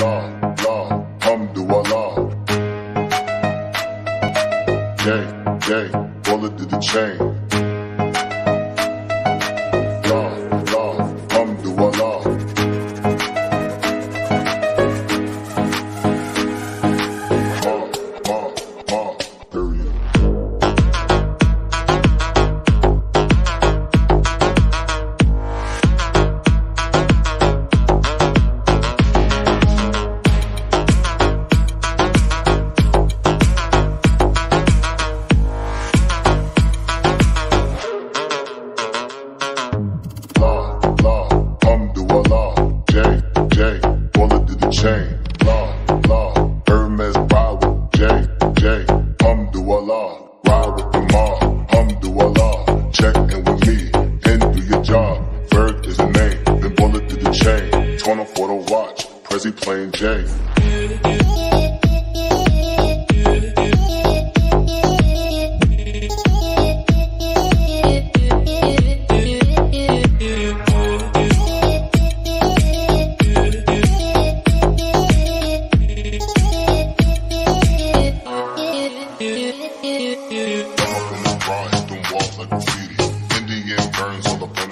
Alhamdulillah. Bullet to the chain. Alhamdulillah. Period. Bullet to the chain. Hermes ride with J. Alhamdulillah. Ride with the mob. Alhamdulillah. Check in with me and do your job. Ferg is the name. Then bullet to the chain. 20 for the watch. Prezi playing J. Up in the grind, them walls like graffiti. Indian burns all up on